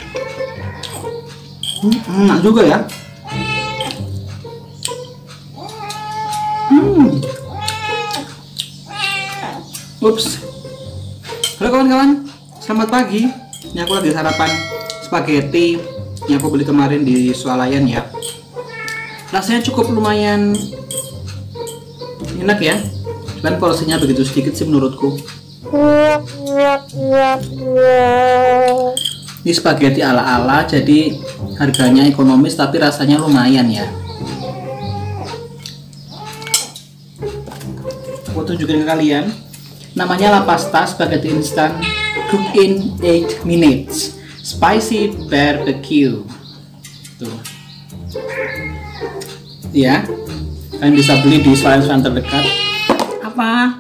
Enak juga ya. Ups. Halo kawan-kawan, selamat pagi. Ini aku lagi sarapan spaghetti yang aku beli kemarin di swalayan ya. Rasanya cukup lumayan enak ya. Dan porsinya begitu sedikit sih menurutku. Ini spaghetti ala-ala, jadi harganya ekonomis tapi rasanya lumayan ya. Aku tunjukin ke kalian. Namanya La Pasta Spaghetti Instant, cook in 8 minutes, spicy barbecue. Tuh. Ya, kalian bisa beli di swalayan terdekat. Apa?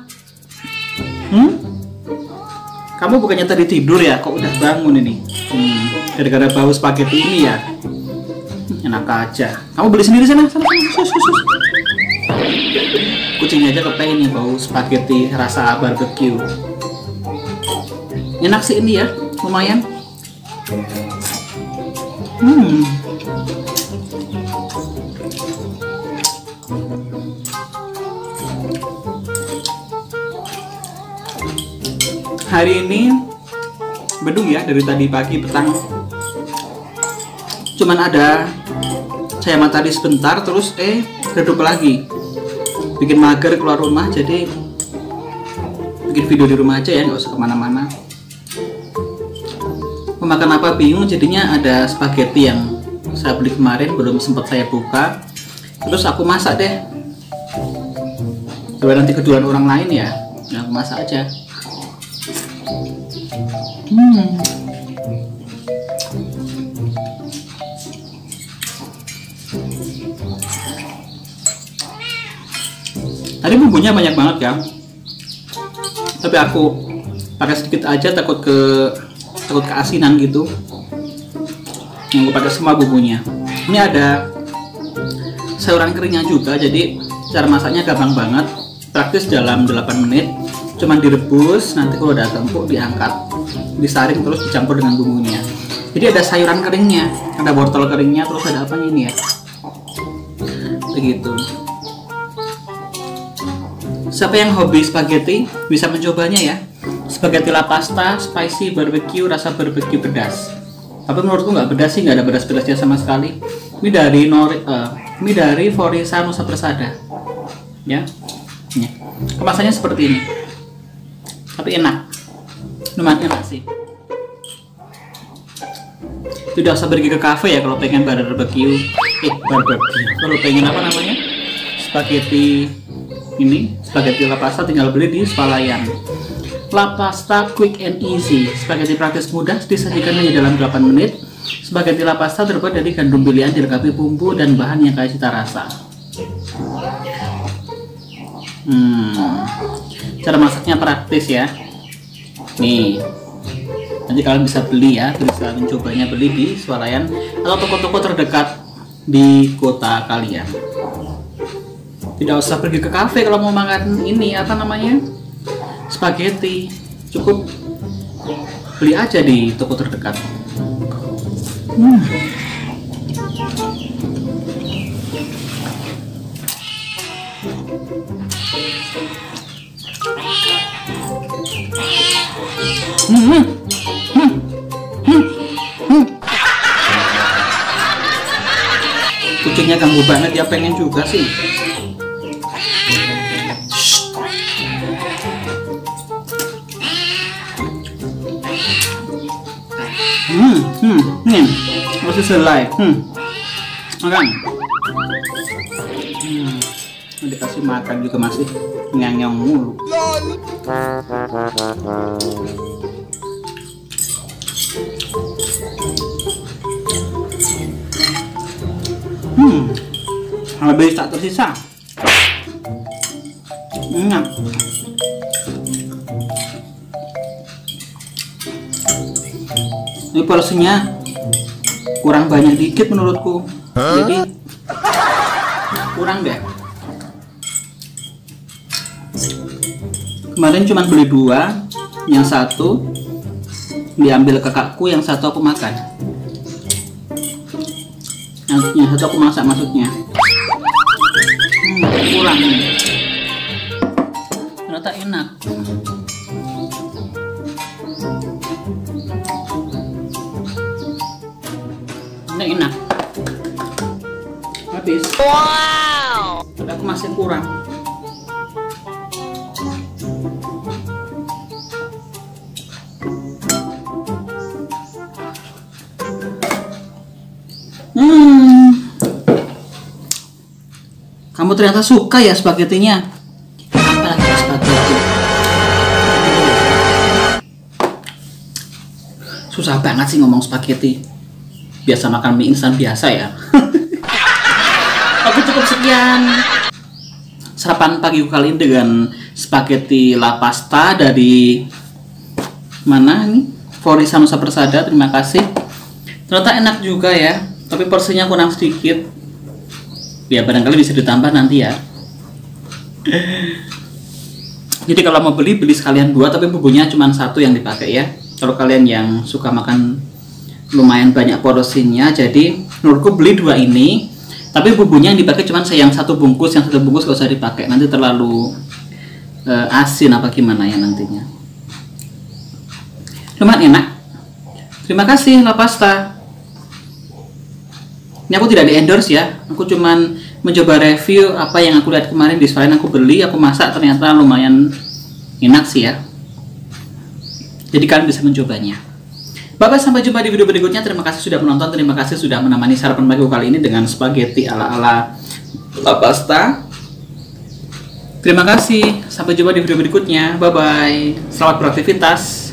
Kamu bukannya tadi tidur ya? Kok udah bangun ini? Gara-gara bau spaghetti ini ya? Enak aja. Kamu beli sendiri sana. Kucingnya aja kepengen nih bau spaghetti rasa barbecue. Enak sih ini ya, lumayan. Hari ini bedung ya, dari tadi pagi petang. Cuman ada cahaya matahari sebentar, terus redup lagi. Bikin mager keluar rumah, jadi bikin video di rumah aja ya, nggak usah kemana-mana. Mau makan apa bingung, jadinya ada spaghetti yang saya beli kemarin belum sempat saya buka, terus aku masak deh. Coba nanti keduaan orang lain ya, aku masak aja. Tadi bumbunya banyak banget ya, tapi aku pakai sedikit aja, takut keasinan gitu. Yang aku pakai semua bumbunya. Ini ada sayuran keringnya juga, jadi cara masaknya gampang banget, praktis dalam 8 menit. Cuman direbus, nanti kalau udah agak empuk diangkat, disaring terus dicampur dengan bumbunya. Jadi ada sayuran keringnya, ada wortel keringnya, terus ada apanya ini ya, begitu. Siapa yang hobi spaghetti bisa mencobanya ya. Spaghetti La Pasta spicy barbecue, rasa barbecue pedas. Tapi menurutku nggak pedas sih, nggak ada pedas-pedasnya sama sekali. Ini dari Forisa Nusa Persada. Ya, ini. Kemasannya seperti ini. Tapi enak, lumayan enak sih. Tidak usah pergi ke cafe ya kalau pengen barbecue. Kalau pengen apa namanya? Spaghetti ini, spaghetti La Pasta tinggal beli di swalayan. La Pasta quick and easy, spaghetti praktis mudah, disajikan hanya dalam 8 menit. Spaghetti La Pasta terbuat dari gandum pilihan, dilengkapi bumbu dan bahan yang kaya cita rasa. Cara masaknya praktis ya. Nih, nanti kalian bisa beli ya, bisa mencobanya beli di swalayan atau toko-toko terdekat di kota kalian. Tidak usah pergi ke kafe kalau mau makan ini, apa namanya, spaghetti. Cukup beli aja di toko terdekat. Kucingnya ganggu banget ya, pengen juga sih. Nih, masih selai. Makan. Dikasih makan juga masih nyang-nyang mulu. Lebih tak tersisa. Enak. Ini porsinya kurang banyak dikit menurutku. Jadi kurang deh. Kemarin cuma beli 2, yang satu diambil kakakku, yang satu aku makan. Yang satu aku masak maksudnya. Kurang nih. Ternyata enak. Ini enak. Habis. Wow. Tapi aku masih kurang. Kamu ternyata suka ya spagettinya. Apa lagi spaghetti? Susah banget sih ngomong spaghetti. Biasa makan mie instan biasa ya. Oke, cukup sekian sarapan pagi kali ini dengan spaghetti la pasta dari mana nih? Florisa Nusa Persada. Terima kasih. Ternyata enak juga ya, tapi porsinya kurang sedikit. Ya barangkali bisa ditambah nanti ya. Jadi kalau mau beli sekalian 2, tapi bumbunya cuma 1 yang dipakai ya. Kalau kalian yang suka makan lumayan banyak porsinya, jadi menurutku beli 2 ini, tapi bumbunya yang dipakai cuma yang 1 bungkus, yang 1 bungkus gak usah dipakai, nanti terlalu asin apa gimana ya nantinya. Lumayan enak. Terima kasih La Pasta. Ini aku tidak di endorse ya, aku cuman mencoba review apa yang aku lihat kemarin di selain aku beli, aku masak, ternyata lumayan enak sih ya. Jadi kalian bisa mencobanya. Bye-bye, sampai jumpa di video berikutnya. Terima kasih sudah menonton, terima kasih sudah menemani sarapan pagi kali ini dengan spaghetti ala-ala La Pasta. Terima kasih, sampai jumpa di video berikutnya. Bye-bye, selamat beraktivitas.